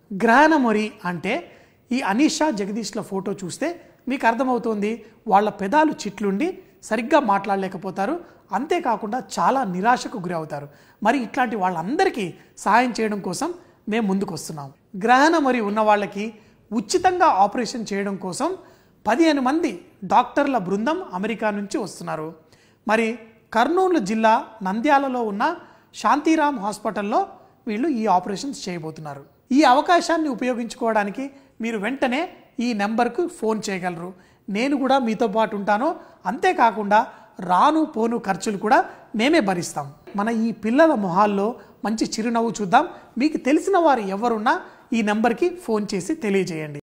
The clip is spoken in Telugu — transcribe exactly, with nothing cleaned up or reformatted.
గ్రహణమొరి అంటే ఈ అనీషా జగదీష్ల ఫోటో చూస్తే మీకు అర్థమవుతుంది వాళ్ళ పెదాలు చిట్లుండి సరిగ్గా మాట్లాడలేకపోతారు, అంతేకాకుండా చాలా నిరాశకు గురి అవుతారు. మరి ఇట్లాంటి వాళ్ళందరికీ సహాయం చేయడం కోసం మేము ముందుకు వస్తున్నాం. గ్రహణమొరి ఉన్న వాళ్ళకి ఉచితంగా ఆపరేషన్ చేయడం కోసం పదిహేను మంది డాక్టర్ల బృందం అమెరికా నుంచి వస్తున్నారు. మరి కర్నూలు జిల్లా నంద్యాలలో ఉన్న శాంతిరామ్ హాస్పిటల్లో వీళ్ళు ఈ ఆపరేషన్స్ చేయబోతున్నారు. ఈ అవకాశాన్ని ఉపయోగించుకోవడానికి మీరు వెంటనే ఈ నెంబర్కు ఫోన్ చేయగలరు. నేను కూడా మీతో పాటు ఉంటాను. అంతేకాకుండా రాను పోను ఖర్చులు కూడా మేమే భరిస్తాం. మన ఈ పిల్లల మొహాల్లో మంచి చిరునవ్వు చూద్దాం. మీకు తెలిసిన వారు ఎవరున్నా ఈ నెంబర్కి ఫోన్ చేసి తెలియజేయండి.